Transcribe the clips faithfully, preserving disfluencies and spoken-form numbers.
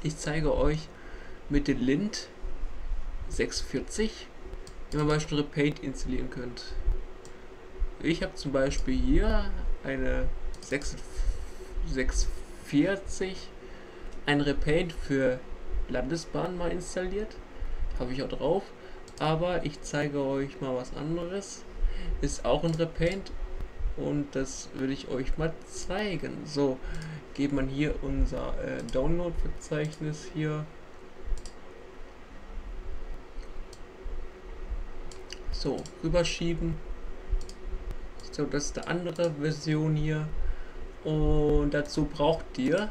ich zeige euch mit dem Lint sechsundvierzig, wie man beispielsweise Repaint installieren könnt. Ich habe zum Beispiel hier eine sechshundertvierzig, ein Repaint für Landesbahn mal installiert. Habe ich auch drauf. Aber ich zeige euch mal was anderes. Ist auch ein Repaint. Und das will ich euch mal zeigen. So, geht man hier unser äh, Download-Verzeichnis hier. So, rüberschieben. So, das ist eine andere Version hier. Und dazu braucht ihr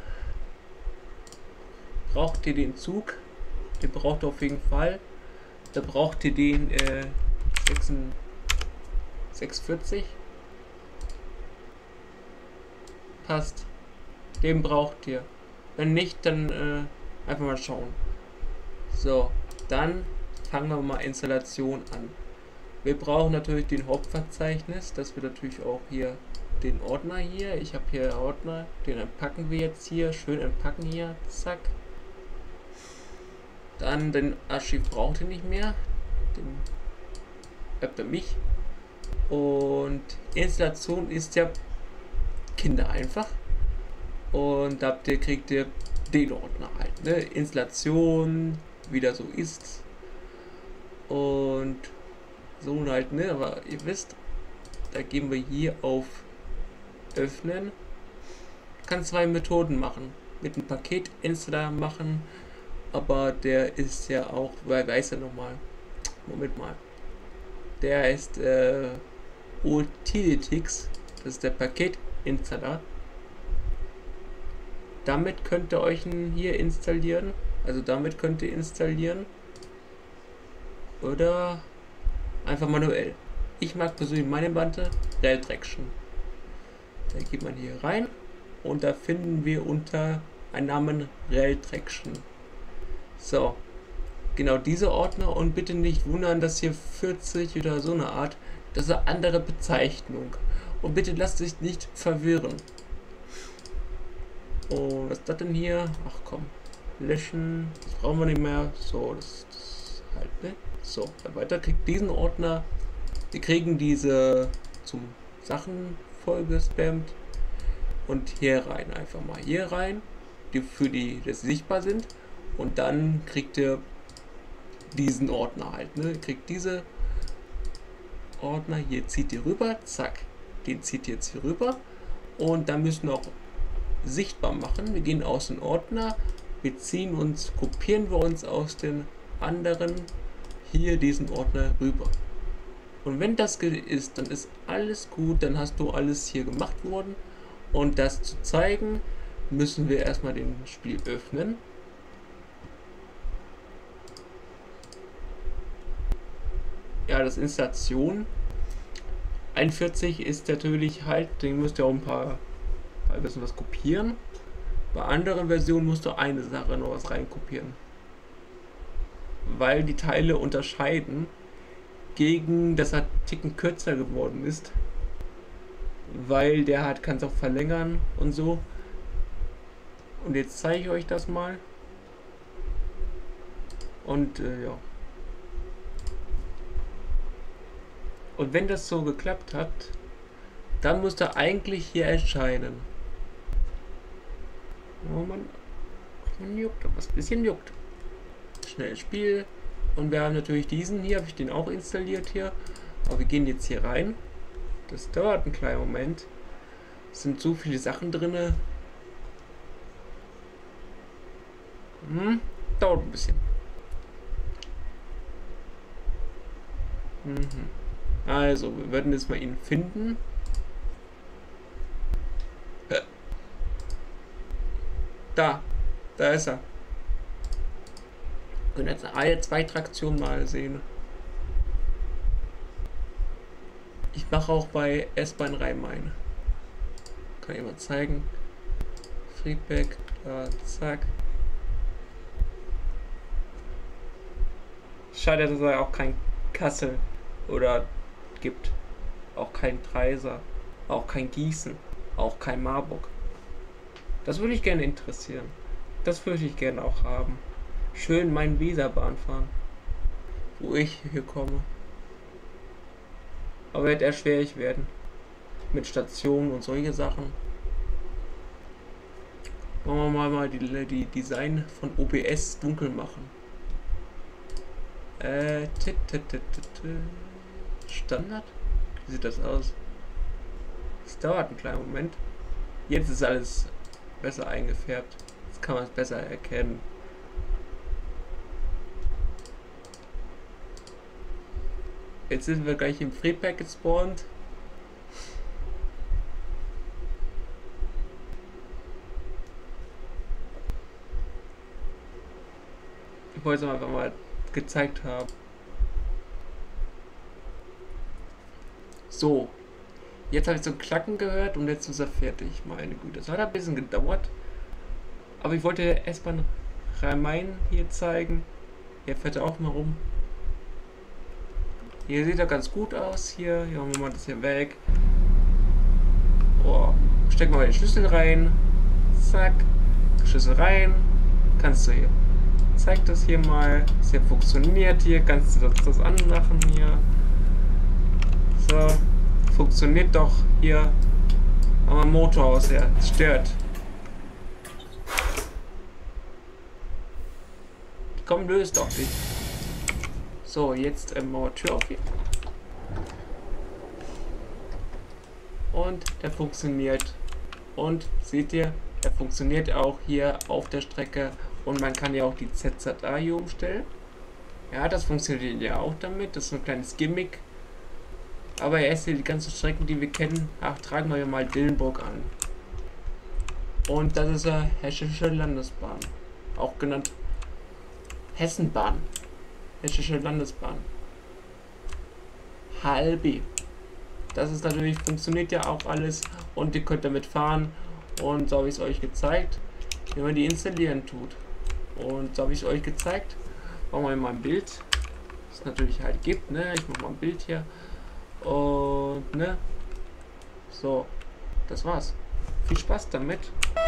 braucht ihr den Zug. Den braucht ihr auf jeden Fall. Da braucht ihr den äh, sechsundvierzig. Passt. Den braucht ihr. Wenn nicht, dann äh, einfach mal schauen. So, dann fangen wir mal Installation an. Wir brauchen natürlich den Hauptverzeichnis, dass wir natürlich auch hier den Ordner hier. Ich habe hier Ordner, den entpacken wir jetzt hier. Schön entpacken hier. Zack. Dann den Archiv braucht ihr nicht mehr. Den bleibt bei mich. Und Installation ist ja Kinder einfach. Und da habt ihr, kriegt ihr den Ordner halt. Ne? Installation, wie das so ist. Und so halt, ne? Aber ihr wisst, da gehen wir hier auf Öffnen. Kann zwei Methoden machen. Mit einem Paketinstaller machen. Aber der ist ja auch, weil weiß er nochmal. Moment mal. Der ist äh, Utilitix. Das ist der Paketinstaller. Damit könnt ihr euch hier installieren. Also damit könnt ihr installieren. Oder einfach manuell. Ich mag persönlich meine Bande Rail Traction. Da geht man hier rein und da finden wir unter einen Namen Rail Traction. So, genau diese Ordner, und bitte nicht wundern, dass hier vierzig oder so eine Art, das ist eine andere Bezeichnung. Und bitte lasst sich nicht verwirren. Und was ist das denn hier? Ach komm, löschen, das brauchen wir nicht mehr. So, das, das halt, ne? So, dann weiter kriegt diesen Ordner. Wir kriegen diese zum Sachen vollgespammt. Und hier rein, einfach mal hier rein, die für die das sichtbar sind. Und dann kriegt ihr diesen Ordner halt, ne? Ihr kriegt diese Ordner, hier zieht ihr rüber, zack, den zieht ihr jetzt hier rüber. Und dann müssen wir auch sichtbar machen. Wir gehen aus dem Ordner, wir ziehen uns, kopieren wir uns aus den anderen hier diesen Ordner rüber. Und wenn das ist, dann ist alles gut, dann hast du alles hier gemacht worden. Und das zu zeigen, müssen wir erstmal den Spiel öffnen. Ja, das Installation einundvierzig ist natürlich halt, den müsst ihr auch ein paar ein bisschen was kopieren. Bei anderen Versionen musst du eine Sache noch was reinkopieren, weil die Teile unterscheiden, gegen dass er Ticken kürzer geworden ist, weil der hat, kann es auch verlängern und so. Und jetzt zeige ich euch das mal. Und äh, ja. Und wenn das so geklappt hat, dann muss er eigentlich hier erscheinen. Oh man, man juckt, aber was ein bisschen juckt. Schnell Spiel. Und wir haben natürlich diesen hier, habe ich den auch installiert hier. Aber wir gehen jetzt hier rein. Das dauert einen kleinen Moment. Es sind so viele Sachen drin. Hm, dauert ein bisschen. Mhm. Also, wir werden jetzt mal ihn finden. Äh. Da, da ist er. Wir können jetzt eine zwei Traktion mal sehen. Ich mache auch bei S-Bahn Rhein-Main. Kann ich mal zeigen. Friedbeck, da, zack. Schade, dass er auch kein Kassel oder gibt. Auch kein Treiser. Auch kein Gießen. Auch kein Marburg. Das würde ich gerne interessieren. Das würde ich gerne auch haben. Schön meinen Weserbahn fahren. Wo ich hier komme. Aber wird eher schwierig werden. Mit Stationen und solche Sachen. Wollen wir mal, mal die, die Design von O B S dunkel machen. Äh, tit, tit, tit, tit, Standard? Wie sieht das aus? Es dauert einen kleinen Moment. Jetzt ist alles besser eingefärbt. Jetzt kann man es besser erkennen. Jetzt sind wir gleich im Freepack gespawnt. Ich wollte es einfach mal gezeigt haben. So. Jetzt habe ich so ein Klacken gehört und jetzt ist er fertig. Meine Güte, das hat ein bisschen gedauert. Aber ich wollte erstmal Rhein-Main hier zeigen. Hier fährt er auch mal rum. Hier sieht er ganz gut aus. Hier, hier machen wir mal das hier weg. Oh, stecken wir mal den Schlüssel rein. Zack. Schlüssel rein. Kannst du hier. Zeig das hier mal. Das hier funktioniert hier. Kannst du das, das anmachen hier. So. Funktioniert doch hier. Aber ein Motor aus, ja. Stört. Komm, löst doch dich. So, jetzt ähm, machen wir Tür auf hier. Und der funktioniert. Und seht ihr, der funktioniert auch hier auf der Strecke. Und man kann ja auch die Z Z A hier umstellen. Ja, das funktioniert ja auch damit. Das ist ein kleines Gimmick. Aber erst hier die ganzen Strecken, die wir kennen, ach, tragen wir mal Dillenburg an. Und das ist ja Hessische Landesbahn. Auch genannt Hessenbahn. Hessische Landesbahn. H L B. Das ist natürlich, funktioniert ja auch alles und ihr könnt damit fahren. Und so habe ich es euch gezeigt, wie man die installieren tut. Und so habe ich es euch gezeigt. Machen wir mal ein Bild. Das es natürlich halt gibt, ne? Ich mache mal ein Bild hier. Und ne? So, das war's. Viel Spaß damit.